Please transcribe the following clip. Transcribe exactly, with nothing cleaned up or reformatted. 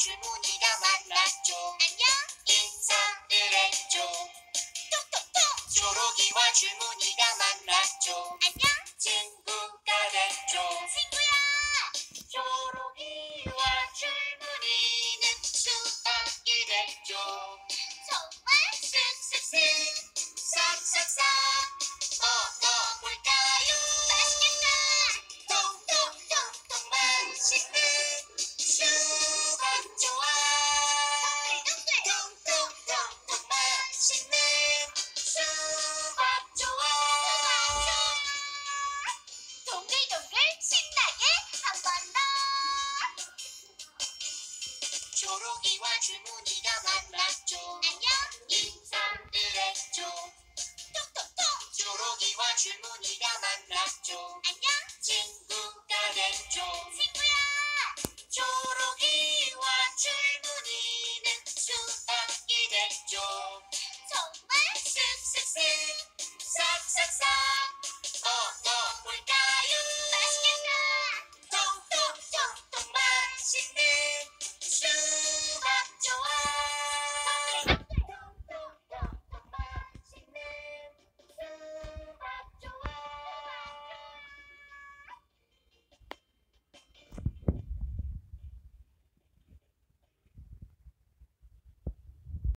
줄무늬가 만났죠. 안녕 인사를 했죠. 톡톡톡 초록이와 줄무늬가 만났죠. 안녕 친구가 됐죠. 친구야! 초록이와 줄무늬는 수학이 됐죠. 정말 쓱쓱쓱 싹싹싹 먹어볼까요? 맛있겠다! 통통통통 맛있는 수박 좋아. 통통통통 맛있는 수박 좋아. 동글동글 신나게 한 번 더. 초록이와 줄무늬가 만났죠. 안녕 인사를 했죠. 톡톡톡 초록이와 줄무늬가 만났죠. 안녕 친구가 됐죠. 친구야! 초록이와 줄무늬는 수학이 됐죠.